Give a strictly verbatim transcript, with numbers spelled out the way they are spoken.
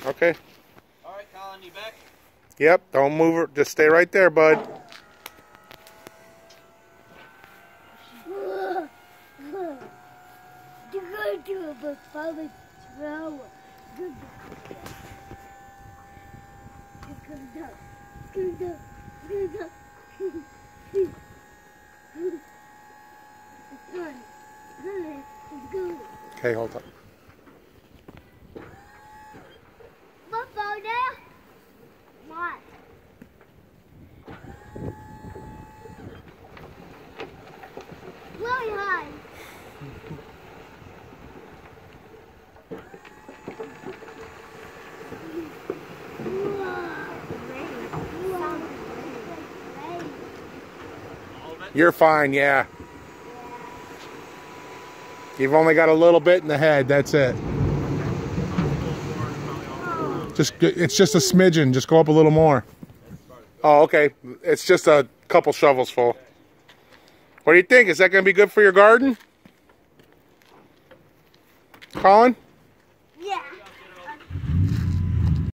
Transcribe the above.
Okay. All right, Colin, you back? Yep, don't move her. Just stay right there, bud. Okay, hold on. What? Really high. You're fine, yeah. You've only got a little bit in the head, that's it. Just, it's just a smidgen, just go up a little more. Oh, okay. It's just a couple shovels full. What do you think? Is that going to be good for your garden? Colin?